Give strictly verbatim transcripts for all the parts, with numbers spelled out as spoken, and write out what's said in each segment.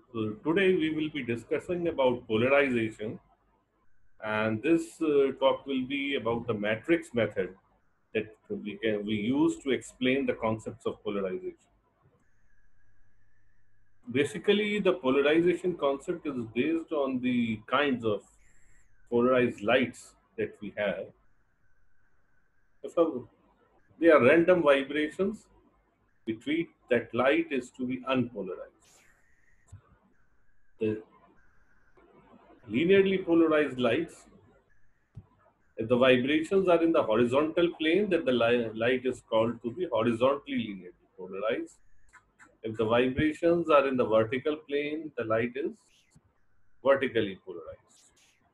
So today we will be discussing about polarization, and this uh, talk will be about the matrix method that we can we use to explain the concepts of polarization. Basically, the polarization concept is based on the kinds of polarized lights that we have. If a- they are random vibrations, we treat that light is to be unpolarized. The linearly polarized lights, if the vibrations are in the horizontal plane, then the li- light is called to be horizontally linearly polarized. If the vibrations are in the vertical plane, the light is vertically polarized.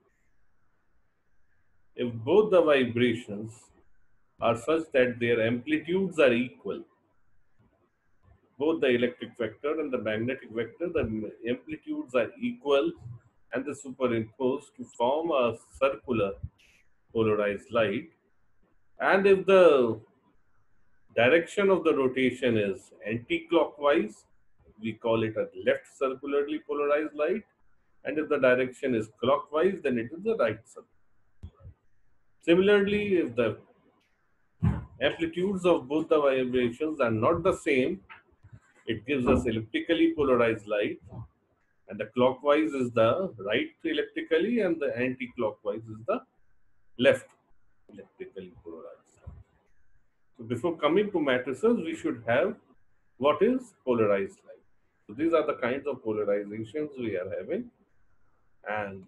If both the vibrations are such that their amplitudes are equal, both the electric vector and the magnetic vector, the amplitudes are equal and they superimpose to form a circular polarized light. And if the direction of the rotation is anti-clockwise, we call it a left circularly polarized light. And if the direction is clockwise, then it is the right circle. Similarly, if the amplitudes of both the vibrations are not the same, it gives us elliptically polarized light. And the clockwise is the right electrically, and the anti-clockwise is the left electrically polarized. So before coming to matrices, we should have what is polarized light. So these are the kinds of polarizations we are having, and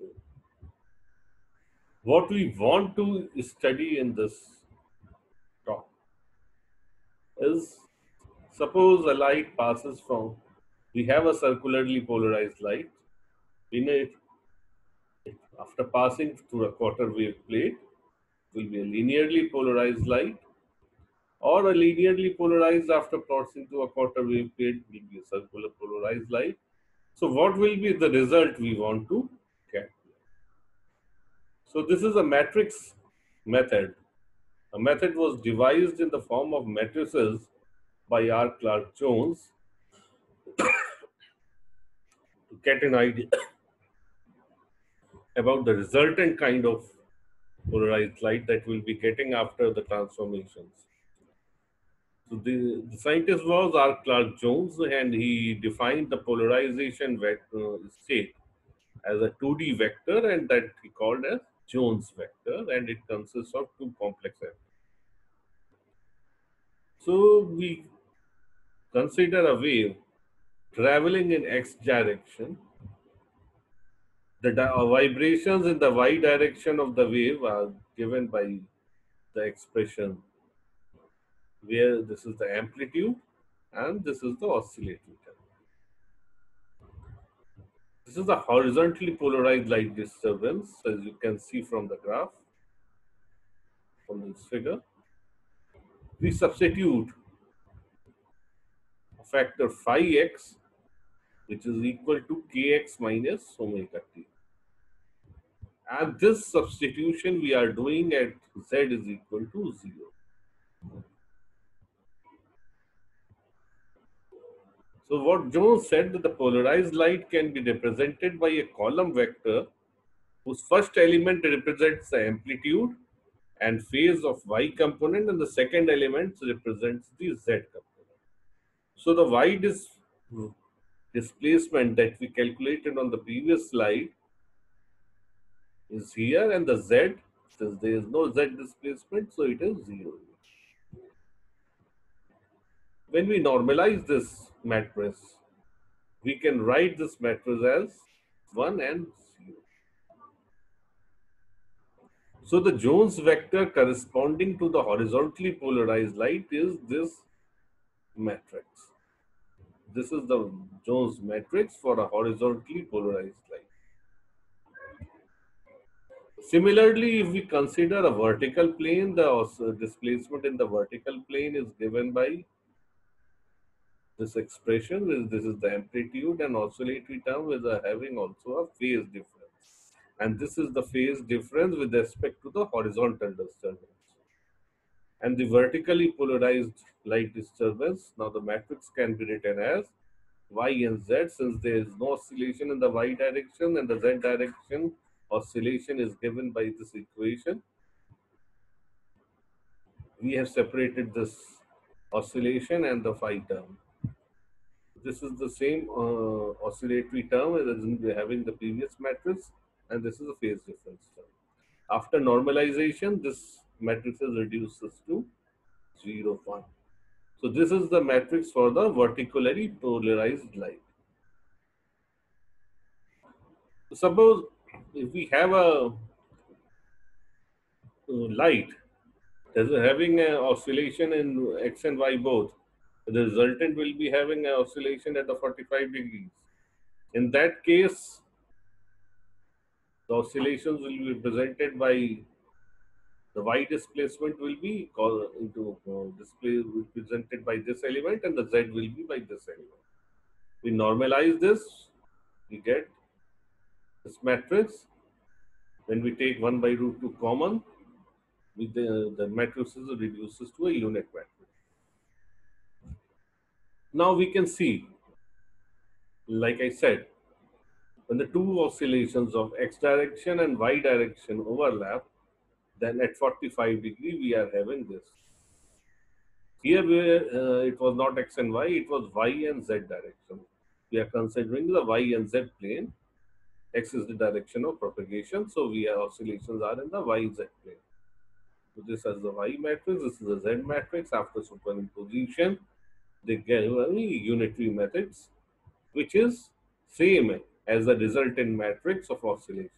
what we want to study in this talk is, suppose a light passes from, we have a circularly polarized light in it. After passing through a quarter wave plate, it will be a linearly polarized light, or a linearly polarized after passing through a quarter wave plate will be a circular polarized light. So what will be the result we want to get? So this is a matrix method. A method was devised in the form of matrices by R. Clark Jones to get an idea about the resultant kind of polarized light that we'll be getting after the transformations. So the, the scientist was R. Clark Jones, and he defined the polarization vector state as a two D vector, and that he called as Jones vector, and it consists of two complex vectors. So we consider a wave traveling in x direction. The di- uh, vibrations in the y direction of the wave are given by the expression where this is the amplitude and this is the oscillatory term. This is a horizontally polarized light disturbance, as you can see from the graph, from this figure. We substitute a factor phi x, which is equal to kx minus omega t. And this substitution we are doing at z is equal to zero. So what Jones said, that the polarized light can be represented by a column vector whose first element represents the amplitude and phase of y component, and the second element represents the z component. So the y dis displacement that we calculated on the previous slide is here, and the z, since there is no z displacement, so it is zero. When we normalize this matrix, we can write this matrix as one and zero. So the Jones vector corresponding to the horizontally polarized light is this matrix. This is the Jones matrix for a horizontally polarized light. Similarly, if we consider a vertical plane, the displacement in the vertical plane is given by this expression. This is the amplitude, and oscillatory term is having also a phase difference. And this is the phase difference with respect to the horizontal disturbance. And the vertically polarized light disturbance, now the matrix can be written as Y and Z, since there is no oscillation in the Y direction and the Z direction, oscillation is given by this equation. We have separated this oscillation and the phi term. This is the same uh, oscillatory term as in having the previous matrix, and this is a phase difference term. After normalization, this matrix is reduces to zero, one. So this is the matrix for the vertically polarized light. Suppose if we have a uh, light is having an oscillation in x and y both, the resultant will be having an oscillation at the forty-five degrees. In that case, the oscillations will be represented by the y displacement will be called into uh, display represented by this element, and the z will be by this element. We normalize this, we get this matrix. When we take one by root two common, with the, the matrices reduces to a unit matrix. Now we can see, like I said, when the two oscillations of x direction and y direction overlap, then at forty-five degree we are having this. Here where uh, it was not x and y, it was y and z direction. We are considering the y and z plane. X is the direction of propagation, so we are oscillations are in the y z plane. So this is the y matrix, this is the z matrix. After superimposition, they give a unitary matrix, which is same as the resultant matrix of oscillation.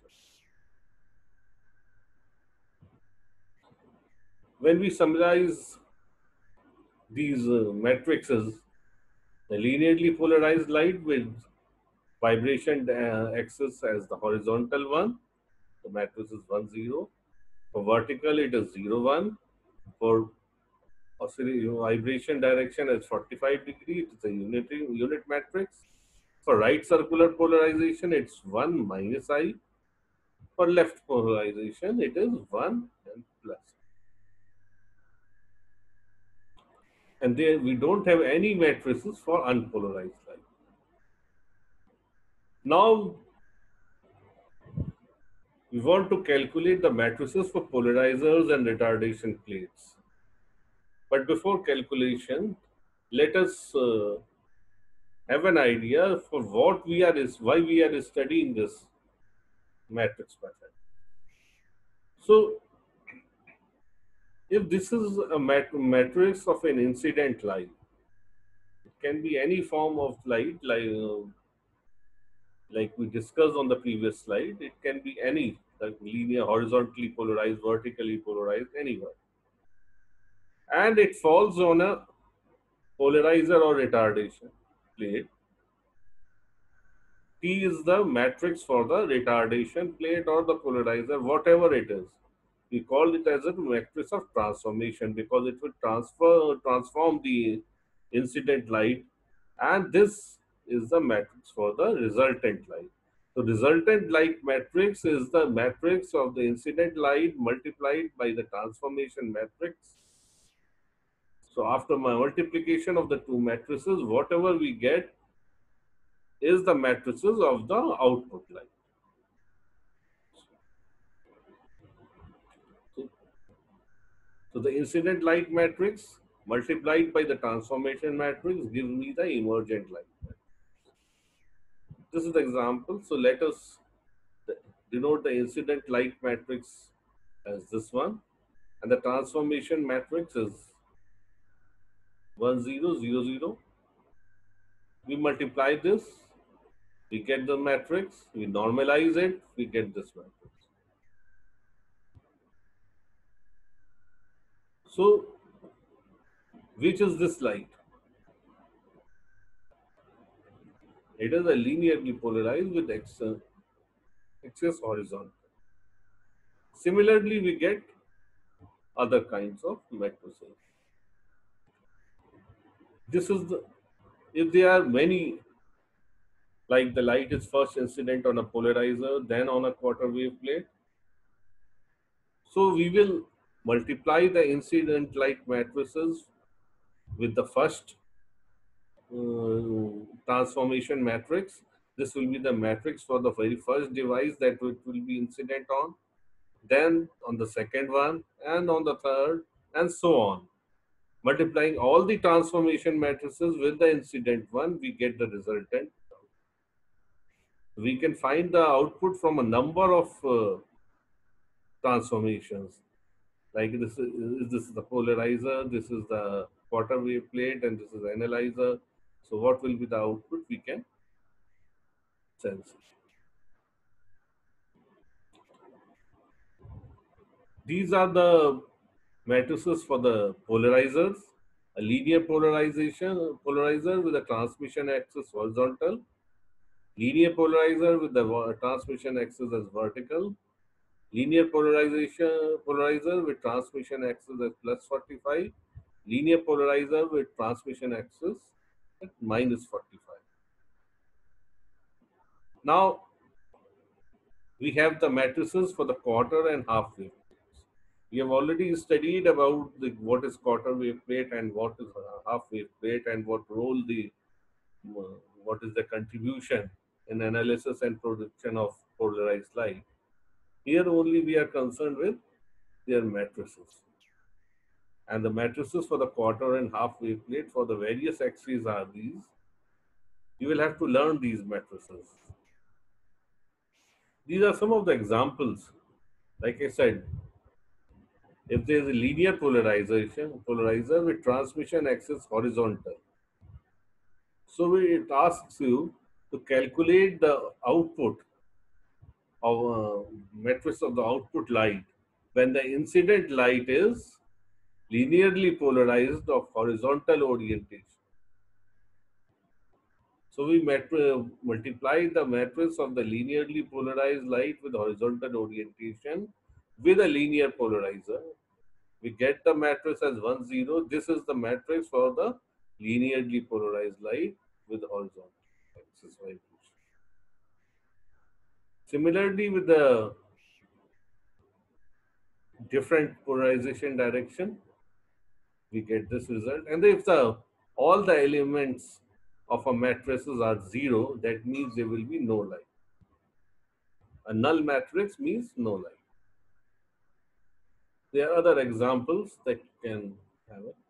When we summarize these uh, matrices, the linearly polarized light with vibration uh, axis as the horizontal one, the matrix is one, zero. For vertical, it is zero, one. For oscillation vibration direction is forty-five degree, it is a unitary unit matrix. For right circular polarization, it's one minus I. For left polarization, it is one and plus. And there we don't have any matrices for unpolarized light. Now we want to calculate the matrices for polarizers and retardation plates. But before calculation, let us uh, have an idea for what we are is why we are studying this matrix method. So if this is a mat matrix of an incident light, it can be any form of light, like uh, like we discussed on the previous slide. It can be any, like linear, horizontally polarized, vertically polarized, anywhere, and it falls on a polarizer or retardation plate. T is the matrix for the retardation plate or the polarizer, whatever it is. We call it as a matrix of transformation because it will transfer transform the incident light, and this is the matrix for the resultant light. So resultant light matrix is the matrix of the incident light multiplied by the transformation matrix. So after my multiplication of the two matrices, whatever we get is the matrices of the output light. So, so the incident light matrix multiplied by the transformation matrix gives me the emergent light matrix. This is the example. So let us denote the incident light matrix as this one, and the transformation matrix is one, zero, zero, zero. We multiply this, we get the matrix, we normalize it, we get this matrix. So which is this light? It is a linearly polarized with x, uh, axis horizontal. Similarly, we get other kinds of matrices. This is the, if there are many, like the light is first incident on a polarizer, then on a quarter wave plate. So we will multiply the incident light matrices with the first uh, transformation matrix. This will be the matrix for the very first device that it will be incident on, then on the second one, and on the third, and so on. Multiplying all the transformation matrices with the incident one, we get the resultant. We can find the output from a number of uh, transformations. Like this is this is the polarizer, this is the quarter wave plate, and this is the analyzer. So what will be the output? We can sense. These are the matrices for the polarizers. A linear polarization polarizer with a transmission axis horizontal, linear polarizer with the wa- transmission axis as vertical, linear polarization polarizer with transmission axis at plus forty-five, linear polarizer with transmission axis at minus forty-five. Now we have the matrices for the quarter and half wave plates. We have already studied about the, what is quarter wave plate and what is a half wave plate and what role the uh, what is the contribution in analysis and production of polarized light. Here only we are concerned with their matrices. And the matrices for the quarter and half wave plate for the various axes are these. You will have to learn these matrices. These are some of the examples. Like I said, if there is a linear polarization, polarizer with transmission axis horizontal, so it asks you to calculate the output of a matrix of the output light when the incident light is linearly polarized of horizontal orientation. So we met, uh, multiply the matrix of the linearly polarized light with horizontal orientation with a linear polarizer. We get the matrix as one, zero. This is the matrix for the linearly polarized light with horizontal axis vibration. Similarly, with the different polarization direction, we get this result. And if the all the elements of a matrices are zero, that means there will be no light. A null matrix means no light. There are other examples that can have it.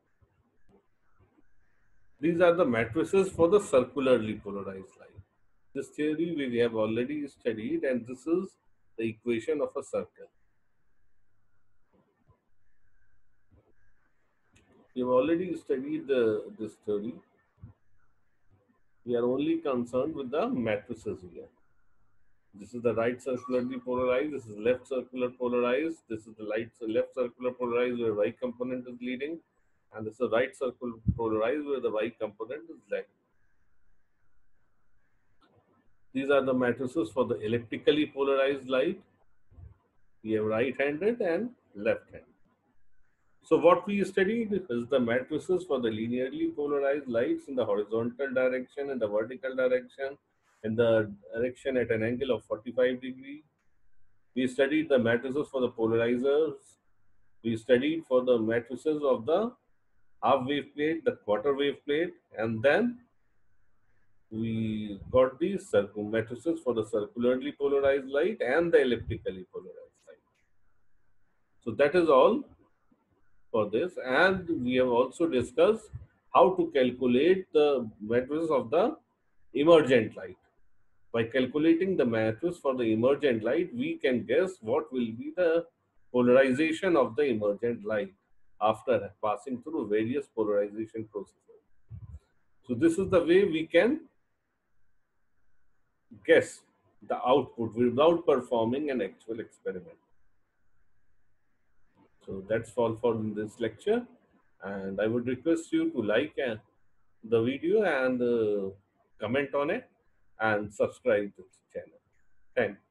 These are the matrices for the circularly polarized light. This theory we have already studied, and this is the equation of a circle. We have already studied the, this theory. We are only concerned with the matrices here. This is the right circularly polarized. This is left circular polarized. This is the light left circular polarized where Y component is leading, and this is the right circular polarized where the Y component is lagging. These are the matrices for the elliptically polarized light. We have right-handed and left-handed. So what we studied is the matrices for the linearly polarized lights in the horizontal direction and the vertical direction, in the direction at an angle of forty-five degree. We studied the matrices for the polarizers. We studied for the matrices of the half wave plate, the quarter wave plate, and then we got the circle matrices for the circularly polarized light and the elliptically polarized light. So that is all for this, and we have also discussed how to calculate the matrix of the emergent light. By calculating the matrix for the emergent light, we can guess what will be the polarization of the emergent light after passing through various polarization processes. So this is the way we can guess the output without performing an actual experiment. So that's all for this lecture, and I would request you to like uh, the video and uh, comment on it and subscribe to the channel. Thank you.